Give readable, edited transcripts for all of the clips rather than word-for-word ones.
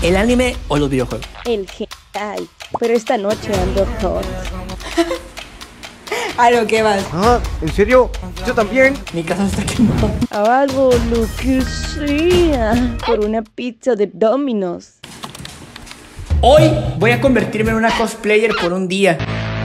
¿El anime o los videojuegos? El hentai. Pero esta noche ando hot. A lo que vas. Ah, ¿en serio? Yo también. Mi casa está quemada. Hago lo que sea por una pizza de Domino's. Hoy voy a convertirme en una cosplayer por un día.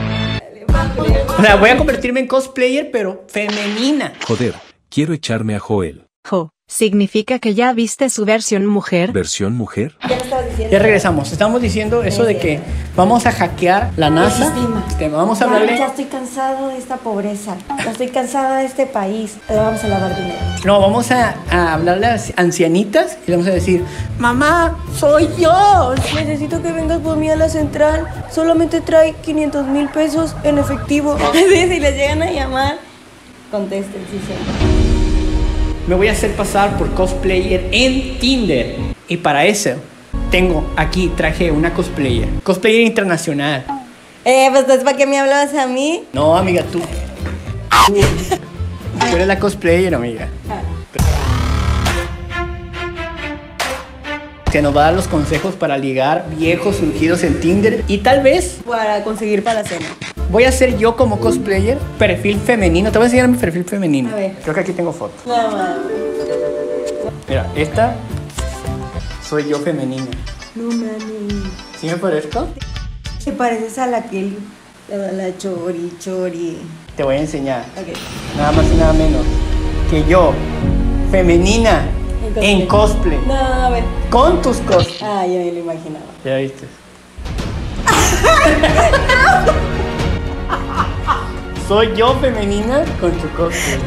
O sea, voy a convertirme en cosplayer, pero femenina. Joder, quiero echarme a Joel. Jo, ¿significa que ya viste su versión mujer? ¿Versión mujer? Ya regresamos. Estamos diciendo eso de que vamos a hackear la NASA. Vamos a hablarle. Ya estoy cansado de esta pobreza. Ya estoy cansada de este país. Pero vamos a lavar dinero. No, vamos a hablarle a ancianitas y le vamos a decir: mamá, soy yo. Necesito que vengas por mí a la central. Solamente trae 500,000 pesos en efectivo. Si les llegan a llamar, contesten, sí, sí. Me voy a hacer pasar por cosplayer en Tinder. Y para eso traje una cosplayer. Cosplayer internacional. Pues entonces, ¿para qué me hablabas a mí? No, amiga, tú eres la cosplayer, amiga. Que nos va a dar los consejos para ligar viejos surgidos en Tinder. Y tal vez Para conseguir para la cena. voy a hacer yo como cosplayer perfil femenino. Te voy a enseñar mi perfil femenino. A ver. Creo que aquí tengo fotos. No, mames. Mira, esta soy yo femenina. No mames. ¿Sí me parezco? Te pareces a la Kelly. La chori. Te voy a enseñar. Ok. Nada más y nada menos que yo, femenina, en cosplay. No, a ver. Con tus cosplays. Ah, ya me lo imaginaba. Ya viste. Soy yo femenina con tu cosplay.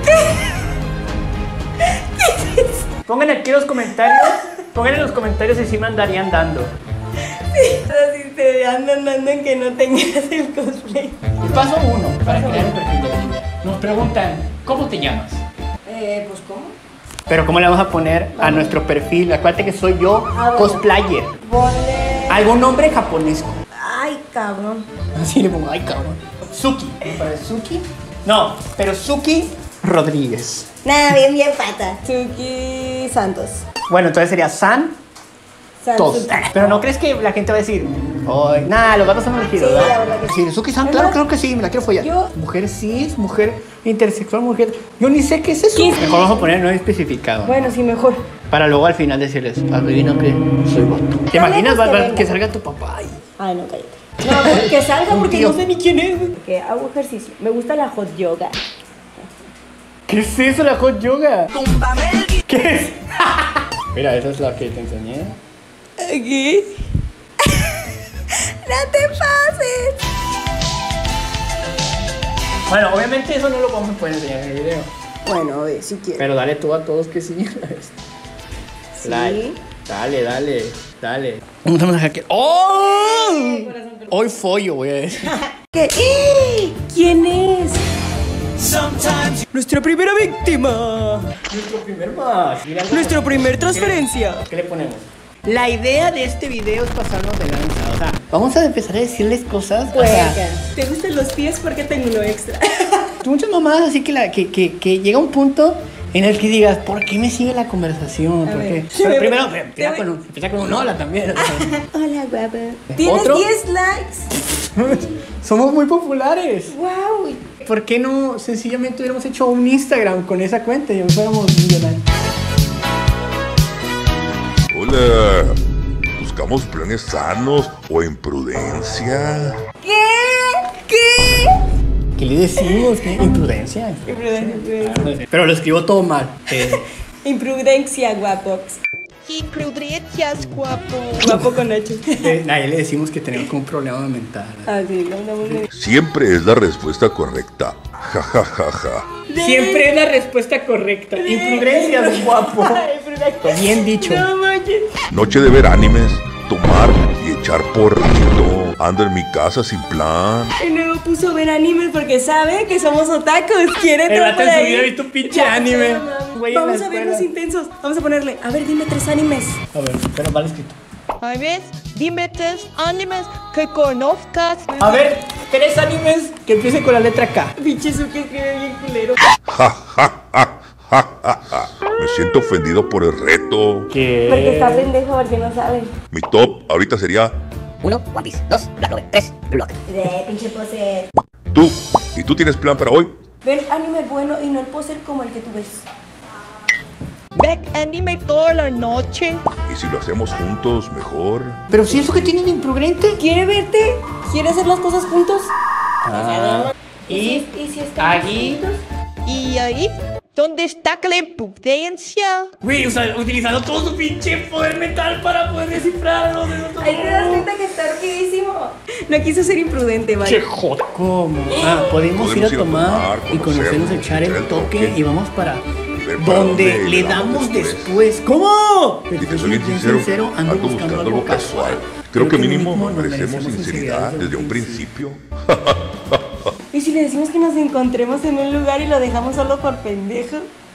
Pongan aquí los comentarios. Pongan en los comentarios si sí me andarían dando. Si te andan dando en que no tengas el cosplay. Paso 1 para crear un perfil de Tinder. Nos preguntan, ¿cómo te llamas? Pues ¿cómo? Pero ¿cómo le vamos a poner a nuestro perfil? Acuérdate que soy yo cosplayer. Ponle. ¿Algún nombre japonés? Ay, cabrón. Así le pongo, ay cabrón. Suki. ¿Me parece Suki? No, pero Suki Rodríguez. Nada, bien pata. Suki Santos. Bueno, entonces sería San Tos. Pero ¿no crees que la gente va a decir, ay, nada, los gatos son elegidos, Sí, ¿verdad? la verdad que Sí, Suki San, Además, claro que sí, me la quiero follar. yo- Mujer cis, mujer intersexual, mujer. Yo ni sé qué es eso. Mejor vamos a poner no especificado. Bueno, sí, mejor. Para luego al final decirles, adivina que soy vato. ¿Te imaginas lejos que venga. que salga tu papá? Ay, no, cállate. No, que salga porque Tío, no sé ni quién es. güey. que hago ejercicio. Me gusta la hot yoga. ¿Qué es eso, la hot yoga? ¿Qué es? Mira, esa es la que te enseñé. Aquí. No te pases. Bueno, obviamente eso no lo vamos a poder enseñar en el video. Bueno, a ver, si quieres. Pero dale tú a todos que sí. Sí. Like. Dale. Vamos a hackear. ¡Oh! Hoy follo, voy a decir. ¿Qué? ¿Quién es? Nuestra primera víctima. Nuestro primer match. Mira, Nuestra primer transferencia. ¿Qué le ponemos? La idea de este video es pasarnos de lanza. O sea, vamos a empezar a decirles cosas. O sea, ¿Te gustan los pies? Porque tengo uno extra. muchas mamadas así que llega un punto en el que digas, ¿por qué me sigue la conversación? ¿Por qué? ver. Pero primero empieza con un hola también. Hola, guapa. Tienes ¿Otro? 10 likes. Somos muy populares. Wow. ¿Por qué no sencillamente hubiéramos hecho un Instagram con esa cuenta y fuéramos millonarios? Hola, ¿buscamos planes sanos o imprudencia? ¿Qué le decimos? ¿Qué? Imprudencia. Pero lo escribo todo mal. Imprudencia, guapo. Imprudencias, guapo. Guapo con H. Ahí le decimos que tenemos como un problema mental. Ah, sí, lo andamos bien. Siempre es la respuesta correcta. Ja, ja, ja, ja. Siempre es la respuesta correcta. Imprudencias, guapo. Bien dicho. No manches. Noche de ver animes, tomar y echar porrito. Ando en mi casa sin plan. Y luego puso ver animes porque sabe que somos otakus. Quiere El todo vato por en su ahí. video y tu pinche Ya, anime. no mames. Güey, en la Vamos a ver escuela. los intensos. Vamos a ponerle. A ver, dime 3 animes. A ver, pero mal escrito. A ver, dime 3 animes que conozcas. A ver, 3 animes que empiecen con la letra K. Pinche Suki escribe bien culero. Ja, ja, ja, ja, ja, ja. Me siento ofendido por el reto. Porque está pendejo, porque no sabe. Mi top ahorita sería 1. One Piece. 2. Black Clover. 3. Blue Lock. Pinche poser. tú. ¿Y tú tienes plan para hoy? Ver anime bueno y no el poser como el que tú ves. Ver anime toda la noche. Y si lo hacemos juntos, mejor. Pero si eso que tienen de imprudente. ¿Quiere verte? ¿Quiere hacer las cosas juntos? Y si están aquí. juntos? Y ahí, ¿dónde está la imprudencia? Güey, o sea, utilizando todo su pinche poder mental para poder descifrarlo de nosotros. Ahí te das cuenta que está rapidísimo. No quiso ser imprudente, vaya. Che, joder. ¿Cómo? Podemos ir a tomar y conocernos, echar el toque y vamos para donde le damos después. ¿Cómo? Y te soy bien sincero, ando buscando algo casual. Creo que mínimo merecemos sinceridad desde un principio. ¿Y si le decimos que nos encontremos en un lugar y lo dejamos solo por pendejo?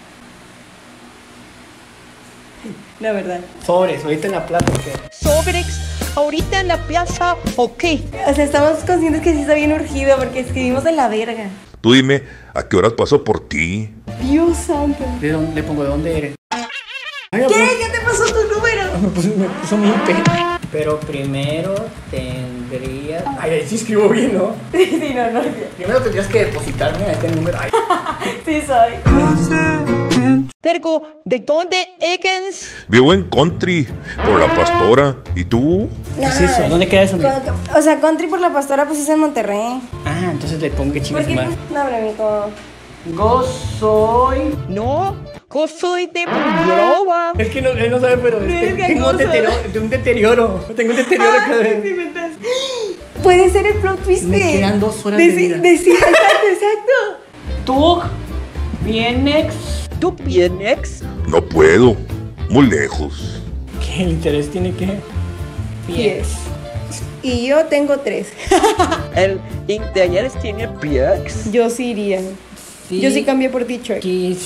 La verdad. Sobres, ahorita en la plata. Sobrex, ahorita en la plaza, ok. O sea, estamos conscientes que sí está bien urgido porque escribimos de la verga. Tú dime, ¿a qué horas paso por ti? Dios santo. ¿De dónde le pongo? ¿De dónde eres? ¿Qué? ¿Qué te pasó tu número? Me puso mi IP. Pero primero tendrías. Ay, ahí sí escribo bien, ¿no? Sí, no. Primero tendrías que depositarme a este número. Ay. Sí soy. Tergo, ¿de dónde eres? Vivo en Country, por la Pastora. ¿Y tú? ¿Qué es eso? ¿Dónde queda eso? O sea, Country por la Pastora pues es en Monterrey. Ah, entonces le pongo que ¿Por chingas qué? más. No, bromito. Yo soy. No, yo soy de Brova. Es que él no sabe, pero eres tengo un deterioro. Tengo un deterioro cada vez. Puede ser el plot twist. Me quedan 2 horas de vida. Sí, exacto. Tú vienes. ¿Tú vienes? No puedo. Muy lejos. ¿Qué interés tiene que? 10. Y yo tengo 3. El interés tiene pies. Yo sí iría. Sí. Yo sí cambié por ti, Chuck. Sí.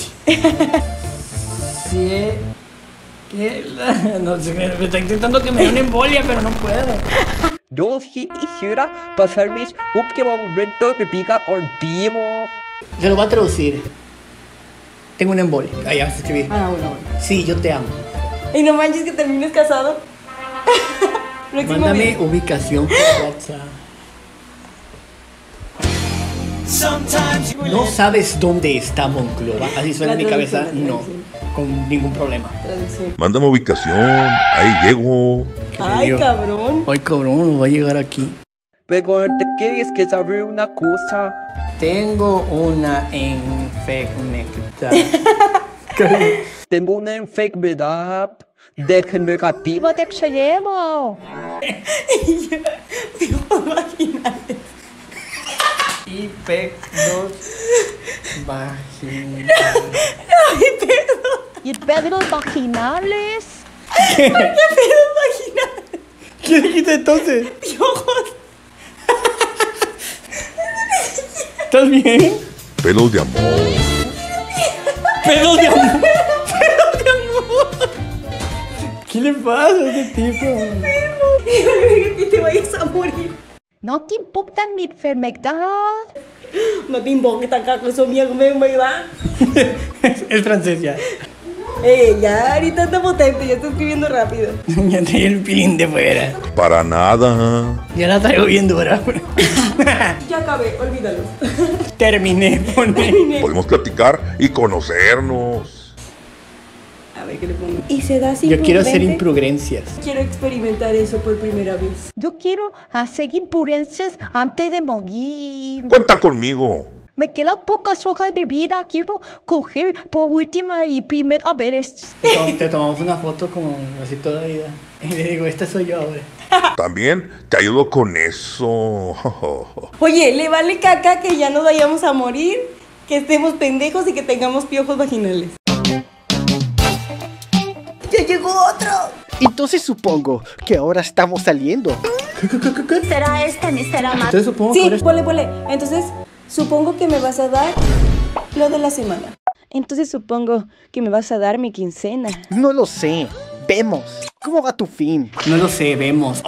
No sé, me está intentando que me dé una embolia, pero no puedo. Yo sí quisiera pasar mis últimos momentos de vida contigo. Se lo voy a traducir. Tengo una embolia. Ah, ya se escribí. Ah, bueno. Sí, yo te amo. Y no manches que termines casado. Próximo Mándame video. ubicación por WhatsApp. No sabes dónde está Monclova. Así suena en mi cabeza. No, con ningún problema. Traducción. Mándame ubicación. Ahí llego. Ay, cabrón. Ay, cabrón, voy a llegar aquí. Pero te quieres que saber una cosa. Tengo una enfermedad. Tengo una enfermedad degenerativa del cerebro. Y pedos vaginales. ¿Y pedos vaginales? ¿Qué dijiste entonces? Piojos. ¿Estás bien? Pelos de amor. Pedos de amor. Pedos de amor. ¿Qué le pasa a ese tipo? Que te vayas a morir. ¿No te importa mi enfermedad? No te importa acá con su mierda, ¿verdad? Es francés ya. Ya ahorita está potente, ya está escribiendo rápido. Ya traía el pilín de fuera. Para nada. Ya la traigo bien dura. Ya acabé, olvídalo. Terminé, pone. Podemos platicar y conocernos. A ver qué le pongo. Y se da sin Yo quiero hacer prudente. imprudencias. Quiero experimentar eso por primera vez. Yo quiero hacer imprudencias antes de morir. Cuenta conmigo. Me quedan pocas hojas de vida. Quiero coger por última y primera vez. Te tomamos una foto como así toda la vida. Y le digo, esta soy yo ahora. También te ayudo con eso. Oye, le vale caca que ya nos vayamos a morir, que estemos pendejos y que tengamos piojos vaginales. ¡Ya llegó otro! Entonces supongo que ahora estamos saliendo. ¿Será esta ni será más? Entonces supongo Sí, que eres... ponle. Entonces, supongo que me vas a dar lo de la semana. Entonces supongo que me vas a dar mi quincena. No lo sé. Vemos. ¿Cómo va tu fin? No lo sé, vemos.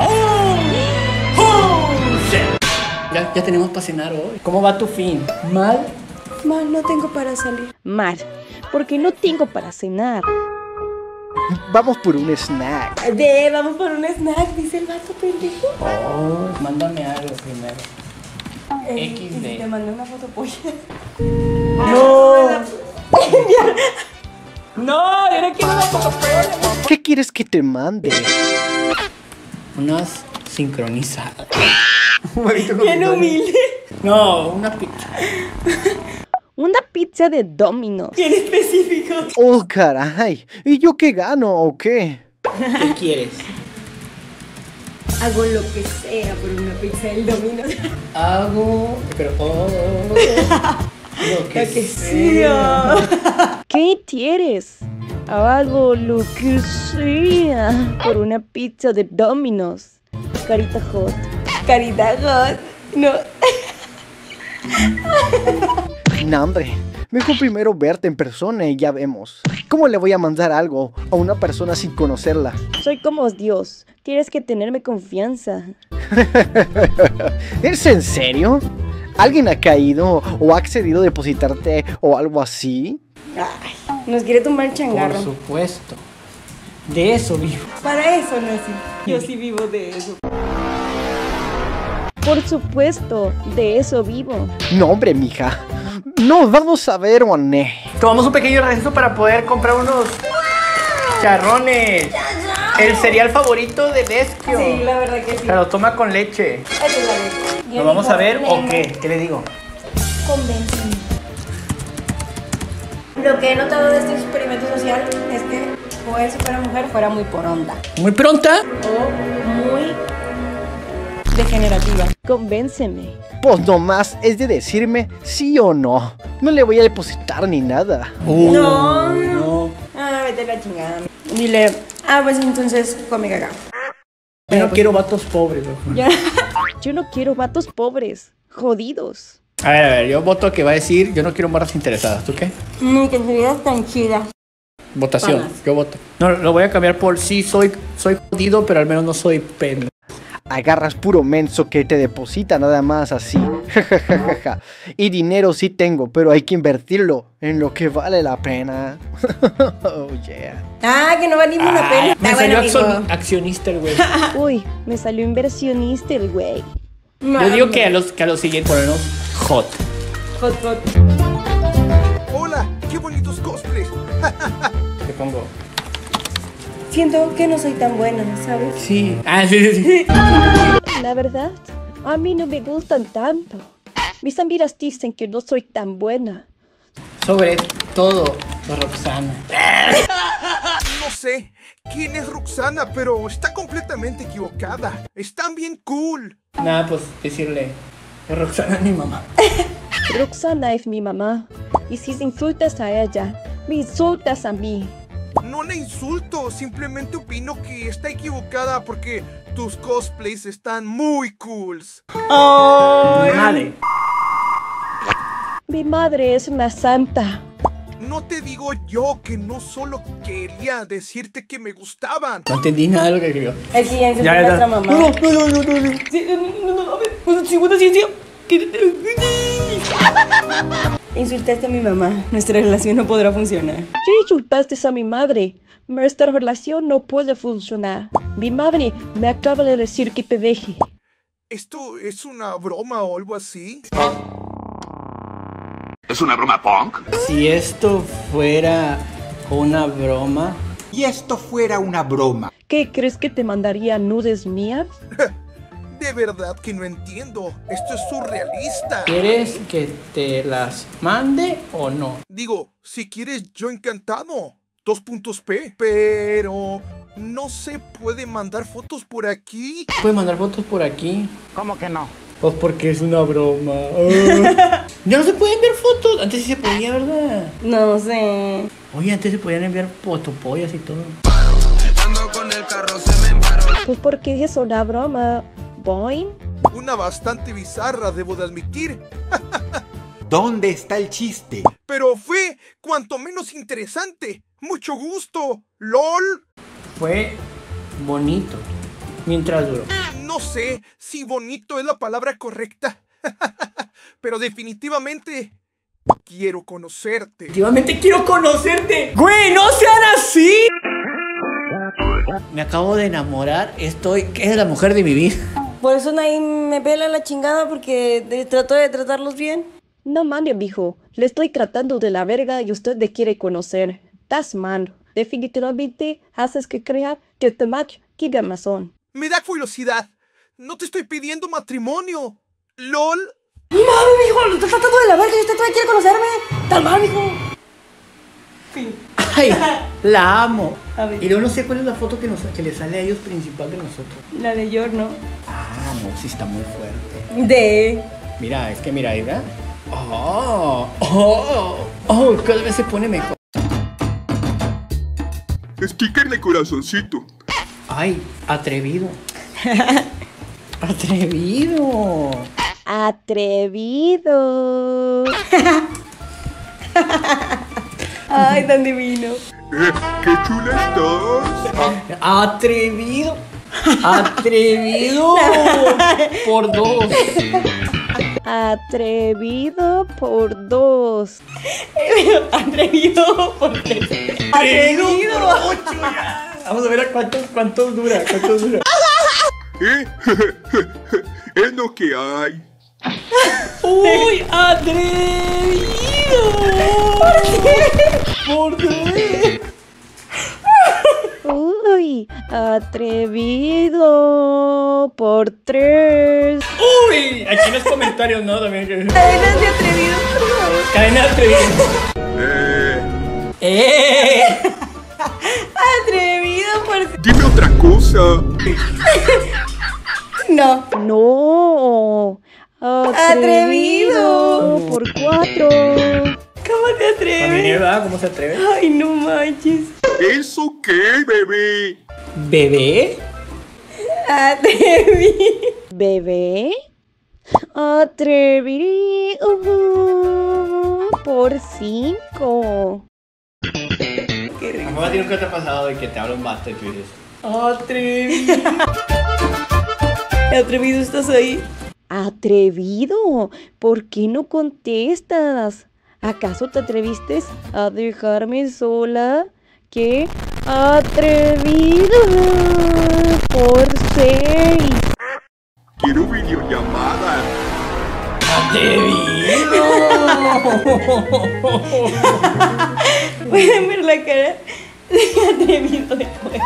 Ya tenemos para cenar hoy. ¿Cómo va tu fin? ¿Mal? Mal, no tengo para salir. Mal, porque no tengo para cenar. Vamos por un snack. Vamos por un snack, dice el vato pendejo. Oh, mándame algo primero. ¿Y si te XD. mandé una foto polla? No. No, yo no quiero una foto polla. ¿Qué quieres que te mande? Unas sincronizadas. Bien humilde. No, una pizza. Una pizza de Domino's. Bien específico. Oh, caray. ¿Y yo qué gano o qué? ¿Qué quieres? Hago lo que sea por una pizza del Domino's. Hago. Pero. Lo que sea. ¿Qué quieres? Hago lo que sea por una pizza de Domino's. Carita hot. Carita hot. No. No, hombre. Mejor primero verte en persona y ya vemos. ¿Cómo le voy a mandar algo a una persona sin conocerla? Soy como Dios. Tienes que tenerme confianza. ¿Es en serio? ¿Alguien ha caído o ha accedido a depositarte o algo así? Ay, nos quiere tumbar el Por changarro. supuesto. De eso vivo. Para eso nací. Yo sí vivo de eso. Por supuesto, de eso vivo. No, hombre, mija. No, vamos a ver, Oné. Tomamos un pequeño receso para poder comprar unos charrones. El cereal favorito de Desquio. Sí, la verdad que sí. Pero toma con leche. Esa es la leche. ¿Lo vamos a ver o qué? ¿Qué le digo? Convénceme. Lo que he notado de este experimento social es que Joel, si fuera mujer, fuera muy poronda. ¿Muy pronta? O muy degenerativa. Convénceme. Pues nomás es de decirme sí o no. No le voy a depositar ni nada. No. Ah, vete a la chingada. Dile, pues entonces come cagao. Yo no quiero vatos pobres, loco. Ya. Yo no quiero vatos pobres, jodidos. A ver, yo voto que va a decir, yo no quiero morras interesadas. ¿Tú qué? Que tu vida es tan chida. Votación, Panas. yo voto. No, lo voy a cambiar por sí, soy jodido, pero al menos no soy pendejo. Agarras puro menso que te deposita nada más así. Y dinero sí tengo, pero hay que invertirlo en lo que vale la pena. Oh, yeah. Que no vale ninguna pena. Me salió accionista el güey. Uy, me salió inversionista el güey. Yo digo que a los siguientes ponemos hot. Hot. Hola, qué bonitos cosplays. Te pongo. Siento que no soy tan buena, ¿sabes? Sí. Sí. La verdad, a mí no me gustan tanto. Mis amigas dicen que no soy tan buena. Sobre todo, Roxana. No sé quién es Roxana, pero está completamente equivocada. Están bien cool. Nada, pues decirle, Roxana es mi mamá. Roxana es mi mamá. Y si insultas a ella, me insultas a mí. No la insulto, simplemente opino que está equivocada porque tus cosplays están muy cools. Madre. Mi madre es una santa. No te digo yo que no solo quería decirte que me gustaban. No entendí nada de lo que escribió. Es que ya insulté a nuestra mamá. No. No, a ver, segunda ciencia. Insultaste a mi mamá. Nuestra relación no podrá funcionar. Si insultaste a mi madre, nuestra relación no puede funcionar. Mi madre me acaba de decir que te deje. ¿Esto es una broma o algo así? ¿Es una broma punk? Si esto fuera una broma. Y esto fuera una broma. ¿Qué crees que te mandaría nudes mías? De verdad que no entiendo. Esto es surrealista. ¿Quieres que te las mande o no? Digo, si quieres, yo encantado. 2.p. Pero no se puede mandar fotos por aquí. ¿Puedes mandar fotos por aquí? ¿Cómo que no? Pues porque es una broma. Ya no se pueden enviar fotos. Antes sí se podía, ¿verdad? No sé. Oye, antes se podían enviar fotopollas y todo. Pues porque es una broma, boy. Una bastante bizarra, debo de admitir. ¿Dónde está el chiste? Pero fue cuanto menos interesante. Mucho gusto. LOL. Fue bonito. Mientras duró. No sé si bonito es la palabra correcta. Pero definitivamente Quiero conocerte. Efectivamente quiero conocerte. Güey, no sean así. Me acabo de enamorar. Es la mujer de mi vida. Por eso nadie me pela la chingada porque trato de tratarlos bien. No mames, mijo. Le estoy tratando de la verga y usted le quiere conocer. Estás mal. Definitivamente haces que crear que este match quiga mazón. Me da curiosidad. No te estoy pidiendo matrimonio. LOL. ¡Mami, mijo! ¡Lo estás tratando de la verga y usted todavía quiere conocerme! ¡Tan mal, mijo! Fin. Ay, la amo. A ver. Y yo no sé cuál es la foto que le sale a ellos principal de nosotros. La de Yorno. Ah, no, sí está muy fuerte. De... Mira, es que mira, ¿verdad? Cada vez se pone mejor. Sticker de corazoncito. Ay, atrevido. Atrevido. Atrevido. Ay, tan divino. ¡Qué chula estás! Atrevido. Atrevido. Por 2. Atrevido por 2. Atrevido por 3. Atrevido por 8. Vamos a ver a cuántos dura. Es lo que hay. ¡Uy! ¡Atrevido! ¿Por qué? Uy, atrevido por 3. ¡Uy! Aquí en los comentarios, ¿no? También. Cadenas de atrevidos, por favor. Cadena de atrevidos. Atrevido por... Dime otra cosa. No. No. Atrevido por 4. ¿Cómo te atreves? ¿Cómo se atreve? Ay, no manches. ¿Eso qué, bebé? ¿Bebé? Atrevido. ¿Bebé? Atrevido por 5. Qué rico. ¿Cómo a ti nunca te ha pasado de que te hablan basta y tú dices atrevido? Atrevido, ¿estás ahí? Atrevido, ¿por qué no contestas? ¿Acaso te atreviste a dejarme sola? ¿Qué? Atrevido por 6. Quiero videollamada. ¡Atrevido! Pueden ver la cara de atrevido de cueca.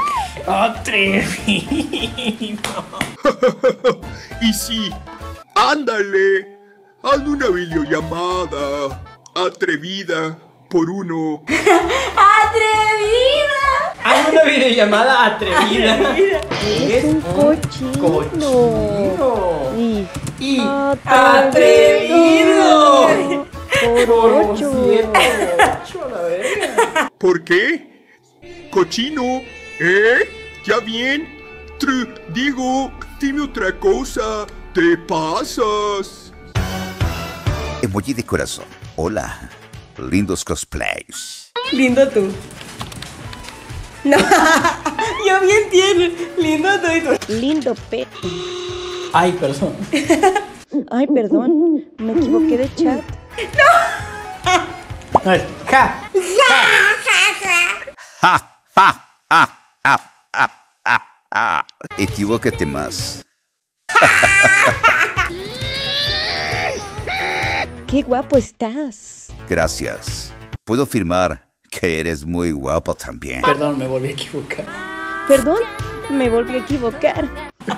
¡Atrevido! Y sí, ándale. Hazme una videollamada. Atrevida por 1. ¡Atrevida! Haz una videollamada atrevida. Es un cochino. Y atrevido. Por 8. ¿Por qué? Cochino, ¿Ya bien? Digo, dime otra cosa. Te pasas. Emoji de corazón. Hola. Lindos cosplays. Lindo tú. No, yo bien tierno. Lindo tú y tú. Lindo pe. Ay, perdón. Ay, perdón. Me equivoqué de chat. No es ja. Equivócate más. Qué guapo estás. Gracias. Puedo afirmar que eres muy guapo también. Perdón, me volví a equivocar. Perdón, me volví a equivocar.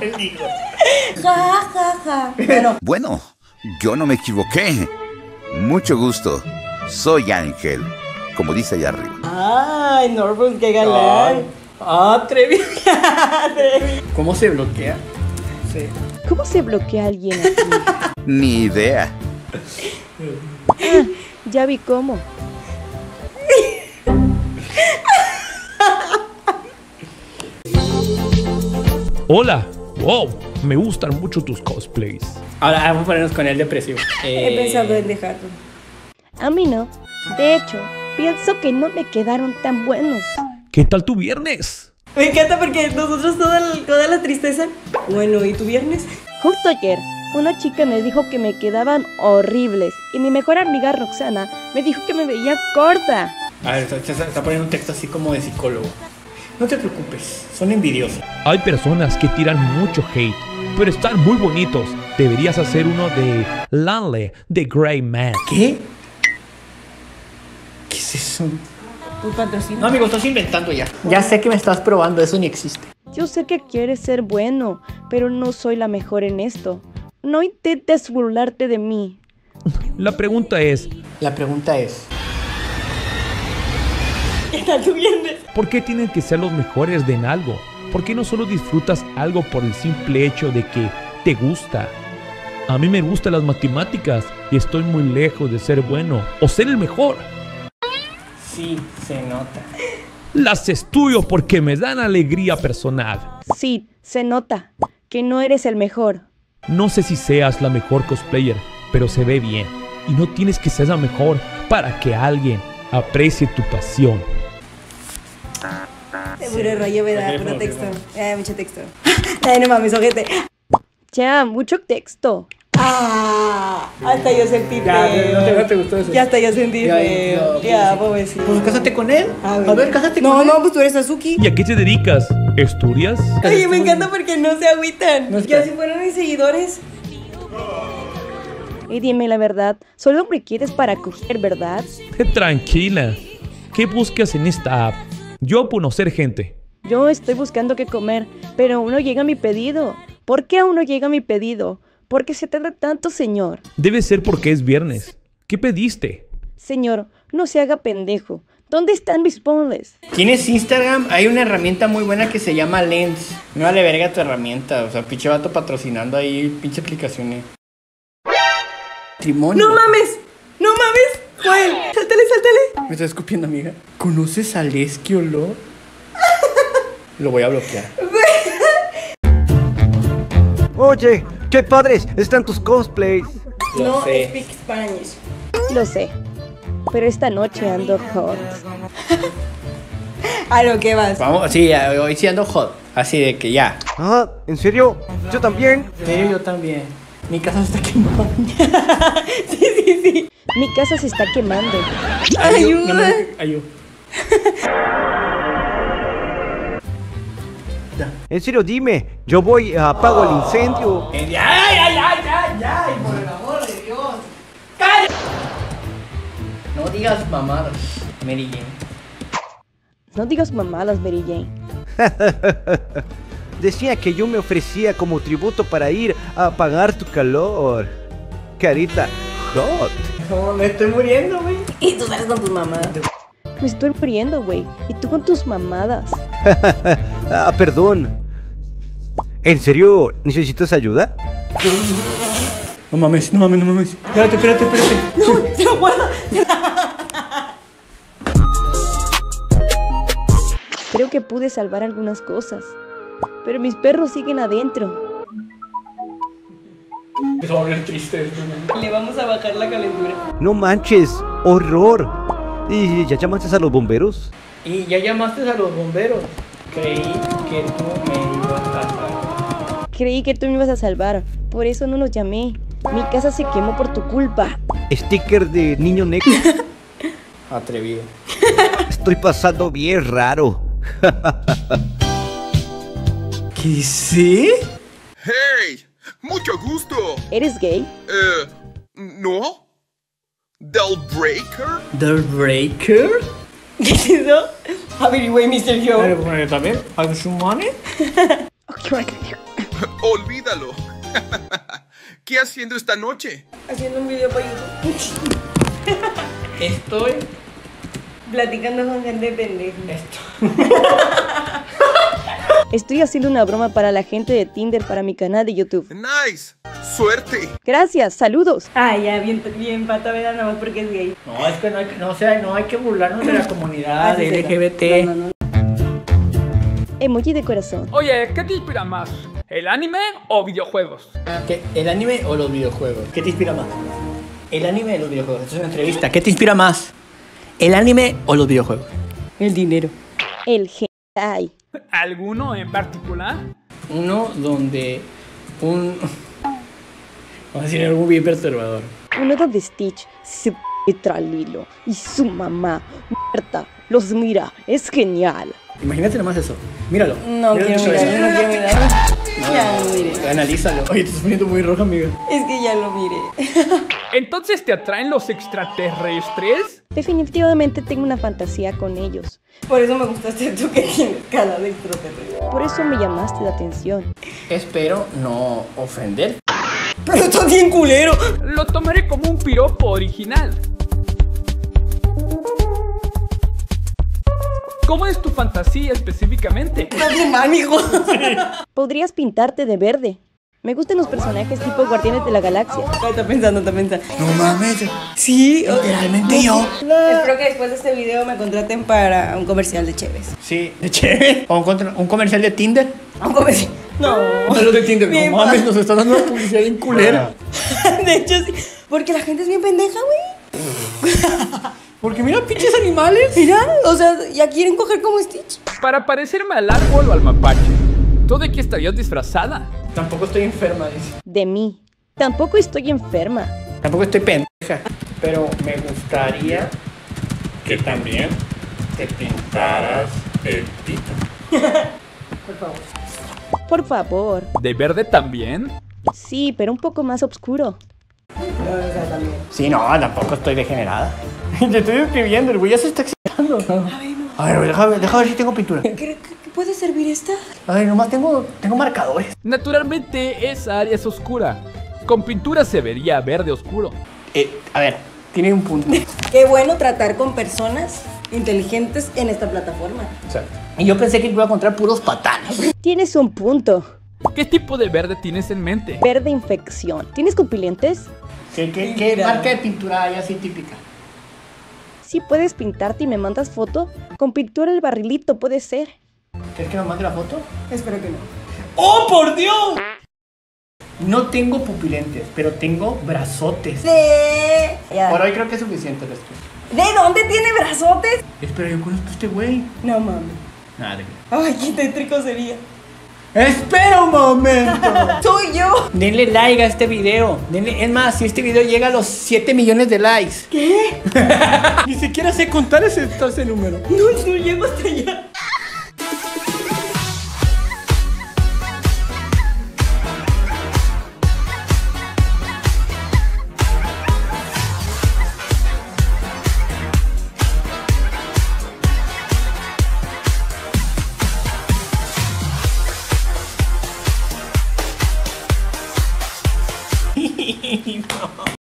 Ja, ja, ja. Bueno, yo no me equivoqué. Mucho gusto. Soy Ángel, como dice allá arriba. Ay, Norbus, qué galán. Atrevido. ¿Cómo se bloquea? Sí. ¿Cómo se bloquea a alguien aquí? Ni idea. Ah, ya vi cómo. Hola, wow, me gustan mucho tus cosplays. Ahora vamos a ponernos con el depresivo. He pensado en dejarlo. A mí no. De hecho, pienso que no me quedaron tan buenos. ¿Qué tal tu viernes? Me encanta porque nosotros toda la tristeza. Bueno, ¿y tu viernes? Justo ayer Una chica me dijo que me quedaban horribles y mi mejor amiga Roxana me dijo que me veía corta. A ver, está poniendo un texto así como de psicólogo. No te preocupes, son envidiosos. Hay personas que tiran mucho hate, pero están muy bonitos. Deberías hacer uno de Lanley, The Grey Man. ¿Qué? ¿Qué es eso? Tu patrocinio. No, amigo, estás inventando ya. Ya sé que me estás probando, eso ni existe. Yo sé que quieres ser bueno, pero no soy la mejor en esto. No intentes burlarte de mí. La pregunta es... Está lloviendo. ¿Por qué tienen que ser los mejores en algo? ¿Por qué no solo disfrutas algo por el simple hecho de que te gusta? A mí me gustan las matemáticas y estoy muy lejos de ser bueno o ser el mejor. Sí, se nota. Las estudio porque me dan alegría personal. Sí, se nota que no eres el mejor. No sé si seas la mejor cosplayer, pero se ve bien. Y no tienes que ser la mejor para que alguien aprecie tu pasión. Seguro rollo me da puro texto. Mucho texto. Ay, no mames, ojete. Ya, mucho texto. Hasta yo sentí Ya, feo. no te gustó eso. Ya hasta yo sentí feo. Ya, pobrecito. Pues cásate con él. A ver, cásate con él. No, pues tú eres Azuki. ¿Y a qué te dedicas? ¿Estudias? Oye, me encanta porque no se agüitan. Ya si fueran mis seguidores. Y dime la verdad, solo me quieres para coger, ¿verdad? Tranquila. ¿Qué buscas en esta app? Yo conocer gente. Yo estoy buscando qué comer, pero aún no llega mi pedido. ¿Por qué aún no llega mi pedido? ¿Por qué se tarda tanto, señor? Debe ser porque es viernes. ¿Qué pediste? Señor, no se haga pendejo. ¿Dónde están mis ponles? ¿Tienes Instagram? Hay una herramienta muy buena que se llama Lens. No vale verga tu herramienta. O sea, pinche vato patrocinando ahí pinche aplicaciones. Matrimonio. ¡No mames! ¡No mames! Joel, sáltale. Me está escupiendo, amiga. ¿Conoces a Lesky Olor? Lo voy a bloquear. Oye, qué padres están tus cosplays. No speak Spanish. Lo sé, pero esta noche ando hot. ¿A lo que vas? Vamos, sí, hoy sí ando hot. Así de que ya. Ah, ¿en serio? ¿Yo también? Sí, yo también. Mi casa se está quemando. Sí. Mi casa se está quemando. ¡Ayuda! Ayuda. En serio, dime. Yo voy, apago el incendio. ¡Ay! Por el amor de Dios. ¡Calla! No digas mamadas, Mary Jane. No digas mamadas, Mary Jane. Decía que yo me ofrecía como tributo para ir a apagar tu calor. Carita hot. No, me estoy muriendo, güey. Y tú sales con tus mamadas. Me estoy muriendo, güey. Y tú con tus mamadas. Perdón. ¿En serio necesitas ayuda? No mames. Espérate. No puedo. Creo que pude salvar algunas cosas, pero mis perros siguen adentro. Se va a volver triste esto, ¿no? Le vamos a bajar la calentura. No manches, horror. ¿Y ya llamaste a los bomberos? Y ya llamaste a los bomberos. Creí que tú me ibas a salvar. Creí que tú me ibas a salvar, por eso no los llamé. Mi casa se quemó por tu culpa. Sticker de niño negro. Atrevido. Estoy pasando bien raro. ¿Qué dice? ¡Hey! ¡Mucho gusto! ¿Eres gay? ¿No? ¿Del Breaker? ¿Del Breaker? ¿Qué es eso? Averigüe, Mr. Joe. Pero también, ¿hay su money? Olvídalo. ¿Qué haciendo esta noche? Haciendo un video para YouTube. Estoy platicando con gente pendeja. Estoy haciendo una broma para la gente de Tinder para mi canal de YouTube. ¡Nice! ¡Suerte! Gracias, saludos. Ya, bien pata, ¿verdad? Nada más porque es gay. No, es que no hay que burlarnos de la comunidad LGBT. No. Emoji de corazón. Oye, ¿qué te inspira más? ¿El anime o videojuegos? ¿Qué? ¿El anime o los videojuegos? ¿Qué te inspira más? ¿El anime o los videojuegos? Esto es una entrevista. ¿Qué te inspira más? ¿El anime o los videojuegos? El dinero. El hentai. ¿Alguno en particular? Uno donde Vamos a decir algo bien perturbador. Uno donde Stitch se petra al hilo y su mamá muerta los mira. Es genial. Imagínate nomás eso. Míralo. No quiero mirar, no quiero mirar. Ya lo miré. Analízalo. Oye, te estás poniendo muy roja, amiga. Es que ya lo miré. ¿Entonces te atraen los extraterrestres? Definitivamente tengo una fantasía con ellos. Por eso me gustaste tú que tienes cara de extraterrestre. Por eso me llamaste la atención. Espero no ofender. Pero está bien culero. Lo tomaré como un piropo original. ¿Cómo es tu fantasía específicamente? Está bien mal, mijo. Podrías pintarte de verde. Me gustan los personajes tipo Guardianes de la Galaxia. Está pensando. No mames. Sí, Literalmente yo. Espero que después de este video me contraten para un comercial de Cheves. Sí, de chévere. O un comercial de Tinder. Un comercial. No. Los de Tinder. Bien No mames, mal. nos está dando una publicidad bien culera. De hecho, sí. Porque la gente es bien pendeja, güey. Porque mira, pinches animales. Mira, o sea, ya quieren coger como Stitch. Para parecerme al árbol o al mapache. ¿Tú de qué estarías disfrazada? Tampoco estoy enferma, dice. De mí. Tampoco estoy enferma. Tampoco estoy pendeja. Pero me gustaría que también te pintaras el pito. Por favor. Por favor. ¿De verde también? Sí, pero un poco más oscuro. Sí, no, tampoco estoy degenerada. Te estoy escribiendo, el güey ya se está excitando. A ver, déjame ver si tengo pintura. ¿Qué puede servir esta? A ver, nomás tengo marcadores. Naturalmente esa área es oscura. Con pintura se vería verde oscuro. A ver, tiene un punto. Qué bueno tratar con personas inteligentes en esta plataforma. Exacto. Y yo pensé que iba a encontrar puros patanes. Tienes un punto. ¿Qué tipo de verde tienes en mente? Verde infección. ¿Tienes pupilentes? ¿Qué marca de pintura hay así típica? Si puedes pintarte y me mandas foto, con pintura el barrilito puede ser. ¿Quieres que me mande la foto? Espero que no. ¡Oh, por Dios! No tengo pupilentes, pero tengo brazotes. Sí. Ya. Por hoy creo que es suficiente el estudio. ¿De dónde tiene brazotes? Espera, yo conozco a este güey. No mames. Nada. Ay, qué tétrico sería. ¡Espera un momento! Soy yo. Denle like a este video. Es más, si este video llega a los 7 millones de likes. ¿Qué? Ni siquiera sé contar ese número. No llego hasta allá.